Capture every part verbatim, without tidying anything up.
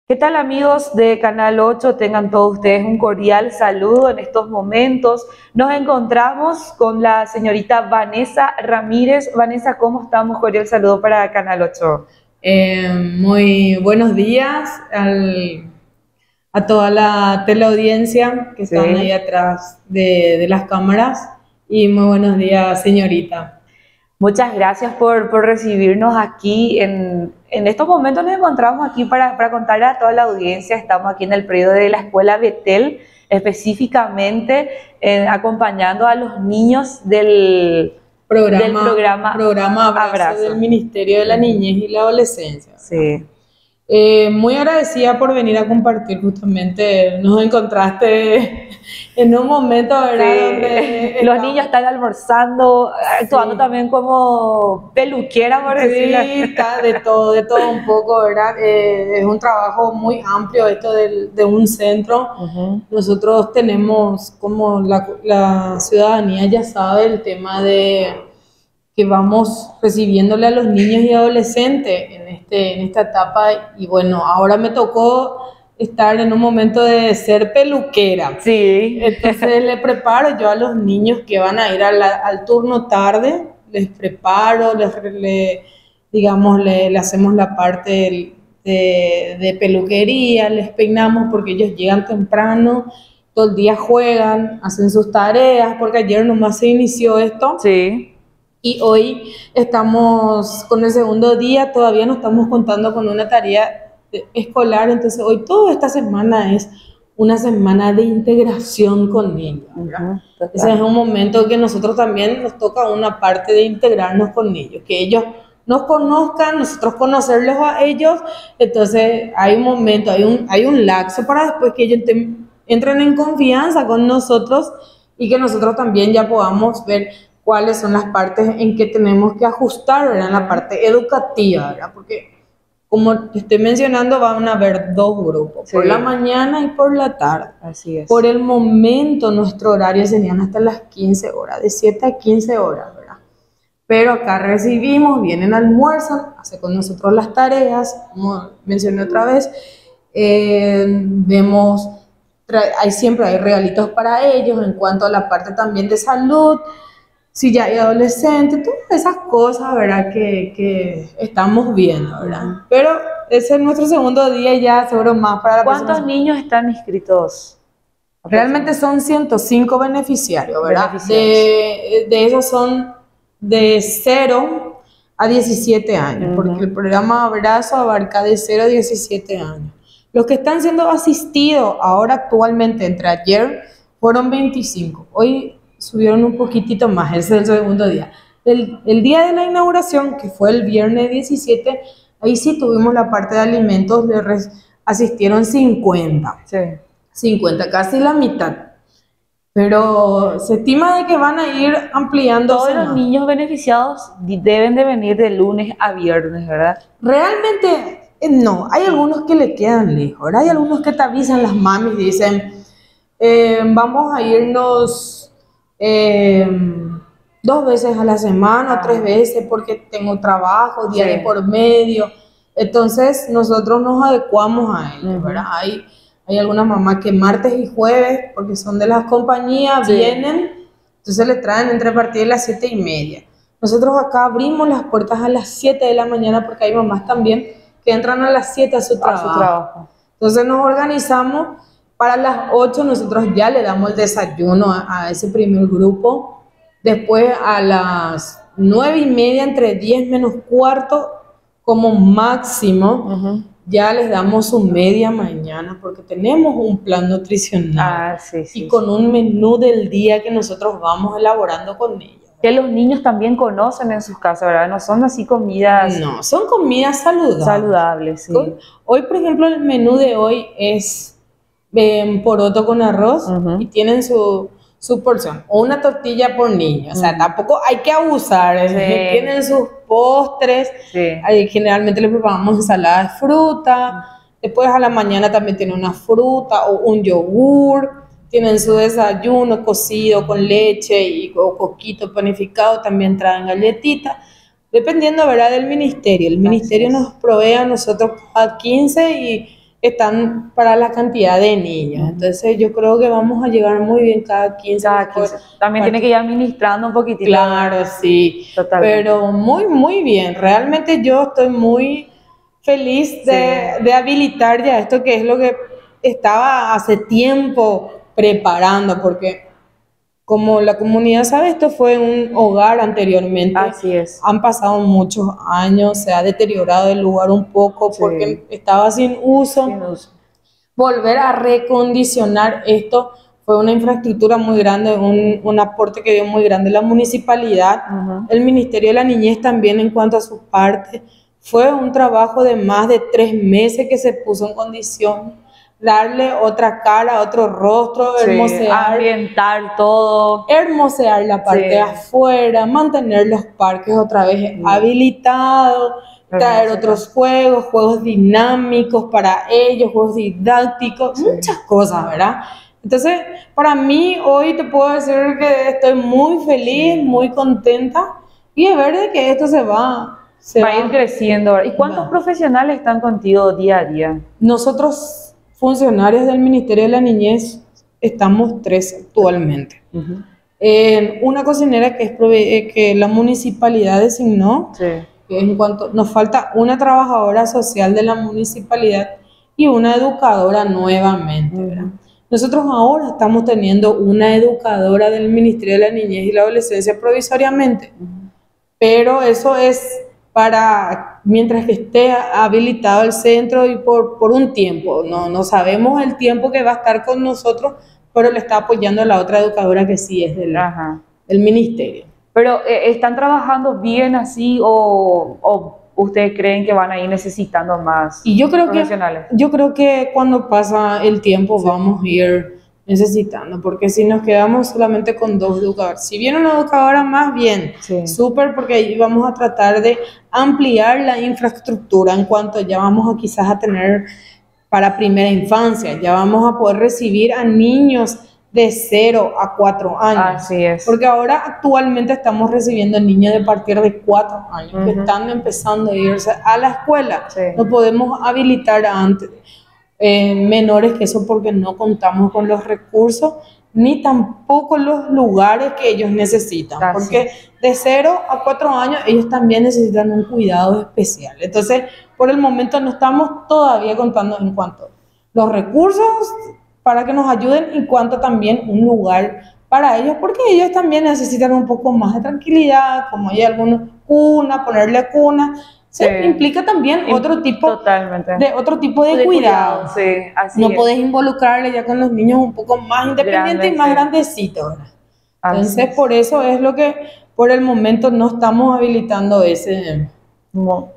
¿Qué tal, amigos de Canal ocho? Tengan todos ustedes un cordial saludo en estos momentos. Nos encontramos con la señorita Vanessa Ramírez. Vanessa, ¿cómo estamos? Cordial saludo para Canal ocho. Eh, muy buenos días al- a toda la teleaudiencia que están ahí Sí. atrás de, de las cámaras y muy buenos días, señorita. Muchas gracias por, por recibirnos aquí. En, en estos momentos nos encontramos aquí para, para contarle a toda la audiencia. Estamos aquí en el predio de la Escuela Betel, específicamente eh, acompañando a los niños del, del Programa, programa programa Abrazo del Abrazo. Ministerio de la Niñez y la Adolescencia, ¿verdad? Sí. Eh, muy agradecida por venir a compartir, justamente nos encontraste en un momento, ¿verdad? Sí, Donde los niños estamos. están almorzando, actuando Sí. también como peluquera, por Sí, decirlo. está de todo, de todo un poco, ¿verdad? Eh, es un trabajo muy amplio esto del- de un centro. Ujú. Nosotros tenemos, como la, la ciudadanía ya sabe, el tema de que vamos recibiéndole a los niños y adolescentes en, este, en esta etapa. Y bueno, ahora me tocó estar en un momento de ser peluquera. Sí. Entonces le preparo yo a los niños que van a ir a la- al turno tarde, les preparo, les, le- digamos, le, le hacemos la parte del- de, de peluquería, les peinamos porque ellos llegan temprano, todo el día juegan, hacen sus tareas, porque ayer nomás se inició esto. Sí. Y hoy estamos con el segundo día, todavía no estamos contando con una tarea eh, escolar, entonces hoy toda esta semana es una semana de integración con ellos, ¿verdad? Ujú, Ese es total. un momento que nosotros también nos toca una parte de integrarnos con ellos, que ellos nos conozcan, nosotros conocerlos a ellos, entonces hay un momento, hay un, hay un lapso para después que ellos te- entren en confianza con nosotros y que nosotros también ya podamos ver cuáles son las partes en que tenemos que ajustar, ¿verdad? En la parte educativa, ¿verdad? Porque como te estoy mencionando, van a haber dos grupos, Sí, por la mañana y por la tarde. así es. Por el momento nuestro horario serían hasta las quince horas, de siete a quince horas, ¿verdad? Pero acá recibimos, vienen almuerzan, hacen con nosotros las tareas, como mencioné otra vez, eh, vemos, hay siempre hay regalitos para ellos en cuanto a la parte también de salud, si ya hay adolescentes, todas esas cosas, ¿verdad? Que, que estamos viendo, ¿verdad? Ujú. Pero ese es nuestro segundo día y ya seguro más para la próxima ¿Cuántos semana. niños están inscritos? Realmente son ciento cinco beneficiarios, ¿verdad? Beneficiarios. De, de esos son de cero a diecisiete años, porque el Ujú. programa Abrazo abarca de cero a diecisiete años. Los que están siendo asistidos ahora actualmente, entre ayer, fueron veinticinco. Hoy subieron un poquitito más, ese es el segundo día. El, el día de la inauguración, que fue el viernes diecisiete, ahí sí tuvimos la parte de alimentos, le res- asistieron cincuenta. Sí. cincuenta, casi la mitad. Pero se estima de que van a ir ampliándose Todos los más. niños beneficiados di- deben de venir de lunes a viernes, ¿verdad? Realmente eh, no, hay algunos que le quedan lejos, ¿verdad? Hay algunos que te avisan las mamis y dicen, eh, vamos a irnos eh, dos veces a la semana o Ah, tres veces porque tengo trabajo, día de sí. por medio. Entonces nosotros nos adecuamos a ellos, Ujú. ¿verdad? Hay, hay algunas mamás que martes y jueves, porque son de las compañías, Sí. vienen, entonces le traen entre a partir de las siete y media. Nosotros acá abrimos las puertas a las siete de la mañana porque hay mamás también que entran a las siete a su A trabajo. su trabajo. Entonces nos organizamos, para las ocho nosotros ya le damos el desayuno a, a ese primer grupo. Después a las nueve y media, entre diez menos cuarto, como máximo, Ujú. ya les damos su media mañana porque tenemos un plan nutricional Ah, sí, sí, y con sí. un menú del día que nosotros vamos elaborando con ellos. Que los niños también conocen en sus casas, ¿verdad? No son así comidas No, son comidas saludables. saludables, sí. Con- Hoy, por ejemplo, el menú de hoy es eh, poroto con arroz Ujú. y tienen su, su porción, o una tortilla por niño. O sea, Ujú. tampoco hay que abusar. eh, Sí. Tienen sus postres. Sí. Ahí generalmente les preparamos ensalada de fruta. Después a la mañana también tienen una fruta o un yogur. Tienen su desayuno cocido con leche y o coquito panificado. También traen galletitas. Dependiendo, ¿verdad?, del ministerio. El Así ministerio es. nos provee a nosotros a quince y están para la cantidad de niños. Entonces yo creo que vamos a llegar muy bien cada quince. Cada quince. También tiene que ir administrando un poquitito. Claro, sí. Totalmente. Pero muy, muy bien. Realmente yo estoy muy feliz de, sí. de habilitar ya esto, que es lo que estaba hace tiempo preparando, porque como la comunidad sabe, esto fue un hogar anteriormente. Así es. Han pasado muchos años, se ha deteriorado el lugar un poco, sí. porque estaba sin uso. Sin uso. Volver a recondicionar esto fue una infraestructura muy grande, un, un aporte que dio muy grande la municipalidad, uh-huh. el Ministerio de la Niñez también en cuanto a su parte. Fue un trabajo de más de tres meses que se puso en condición, darle otra cara, otro rostro, sí, hermosear, ambientar todo, hermosear la parte sí. de afuera, mantener los parques otra vez sí. habilitados, traer otros juegos, juegos dinámicos para ellos, juegos didácticos, sí. muchas cosas, ¿verdad? Entonces, para mí hoy te puedo decir que estoy muy feliz, sí. muy contenta, y es ver de que esto se va se va a ir creciendo. ¿Y cuántos va. profesionales están contigo día a día? Nosotros, funcionarios del Ministerio de la Niñez, estamos tres actualmente. Uh-huh. eh, una cocinera que, es prove- que la municipalidad designó, sí. que en cuanto nos falta una trabajadora social de la municipalidad y una educadora nuevamente, ¿verdad? Nosotros ahora estamos teniendo una educadora del Ministerio de la Niñez y la Adolescencia provisoriamente, uh-huh. pero eso es para mientras que esté habilitado el centro y por, por un tiempo. No, no sabemos el tiempo que va a estar con nosotros, pero le está apoyando la otra educadora que sí es del, del ministerio. Pero eh, ¿están trabajando bien así o, o ustedes creen que van a ir necesitando más y yo creo profesionales? Que, yo creo que cuando pasa el tiempo sí. vamos a ir necesitando, porque si nos quedamos solamente con dos educadores, si viene una educadora más bien, sí. súper, porque ahí vamos a tratar de ampliar la infraestructura en cuanto ya vamos a quizás a tener para primera infancia, ya vamos a poder recibir a niños de cero a cuatro años. Así es. Porque ahora actualmente estamos recibiendo niños de partir de cuatro años uh-huh. que están empezando a irse a la escuela. Sí. No podemos habilitar antes. Eh, menores que eso porque no contamos con los recursos ni tampoco los lugares que ellos necesitan. Así. Porque de cero a cuatro años ellos también necesitan un cuidado especial. Entonces, por el momento no estamos todavía contando en cuanto a los recursos para que nos ayuden y cuanto también un lugar para ellos, porque ellos también necesitan un poco más de tranquilidad, como hay algunos cuna, ponerle cuna. Sí. Implica también otro tipo, Totalmente. de, otro tipo de, de cuidado. cuidado. Sí, así no es. Podés involucrarle ya con los niños un poco más independientes Grande, y más sí. grandecitos. Entonces, es. por eso es lo que por el momento no estamos habilitando ese, no.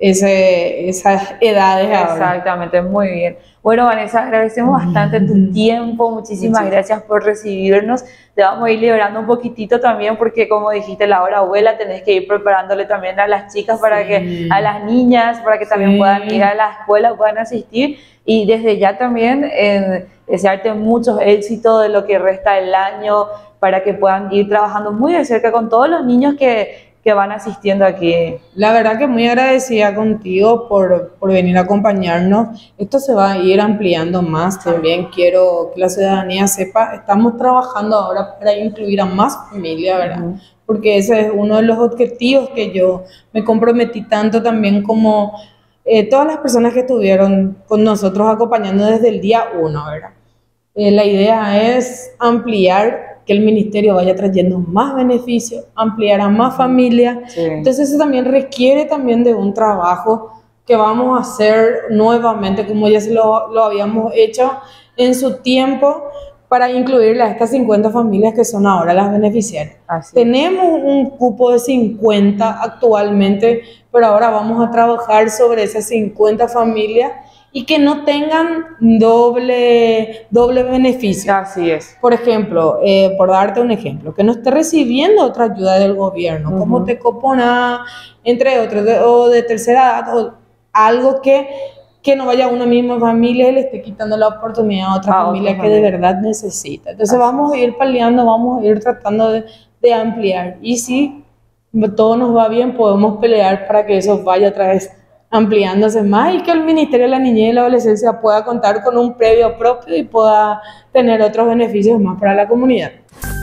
ese, esas edades. Exactamente, ahora. Muy bien. Bueno, Vanessa, agradecemos bastante tu tiempo, muchísimas Muchas. gracias por recibirnos. Te vamos a ir liberando un poquitito también porque, como dijiste, la hora abuela, tenés que ir preparándole también a las chicas, para sí. que a las niñas, para que también sí. puedan ir a la escuela, puedan asistir. Y desde ya también eh, desearte muchos éxitos de lo que resta del año, para que puedan ir trabajando muy de cerca con todos los niños que que van asistiendo aquí. La verdad que muy agradecida contigo por, por venir a acompañarnos. Esto se va a ir ampliando más. Sí. También quiero que la ciudadanía sepa, estamos trabajando ahora para incluir a más familias, ¿verdad? Uh-huh. Porque ese es uno de los objetivos que yo me comprometí tanto también como eh, todas las personas que estuvieron con nosotros acompañando desde el día uno, ¿verdad? Eh, la idea es ampliar, que el ministerio vaya trayendo más beneficios, ampliar a más familias. Sí. Entonces eso también requiere también de un trabajo que vamos a hacer nuevamente, como ya se lo, lo habíamos hecho en su tiempo, para incluirle a estas cincuenta familias que son ahora las beneficiarias. Así. Tenemos un cupo de cincuenta actualmente, pero ahora vamos a trabajar sobre esas cincuenta familias y que no tengan doble, doble beneficio. Así es. Por ejemplo, eh, por darte un ejemplo, que no esté recibiendo otra ayuda del gobierno, uh-huh. como Tecopona, entre otros, de, o de tercera edad, o algo que, que no vaya a una misma familia y le esté quitando la oportunidad a otra a familia otra que familia. de verdad necesita. Entonces Así vamos a ir paliando, vamos a ir tratando de, de ampliar. Y si todo nos va bien, podemos pelear para que eso vaya otra vez ampliándose más y que el Ministerio de la Niñez y la Adolescencia pueda contar con un previo propio y pueda tener otros beneficios más para la comunidad.